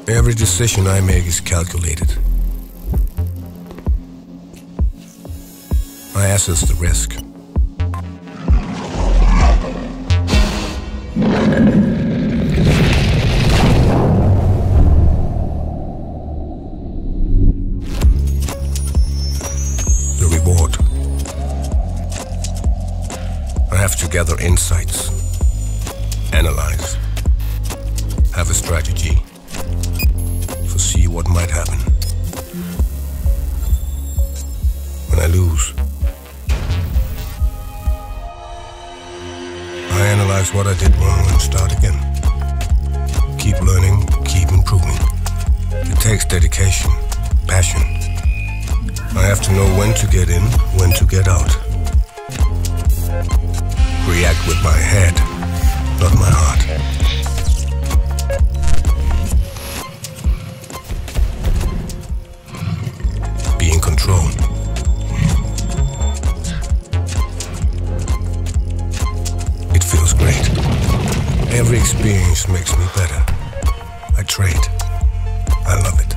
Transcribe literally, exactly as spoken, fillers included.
Every decision I make is calculated. I assess the risk. The reward. I have to gather insights, analyze, have a strategy, foresee what might happen. When I lose, I analyze what I did wrong and start again. Keep learning, keep improving. It takes dedication, passion. I have to know when to get in, when to get out. React with my head, not my heart. Be in control. It feels great. Every experience makes me better. I trade. I love it.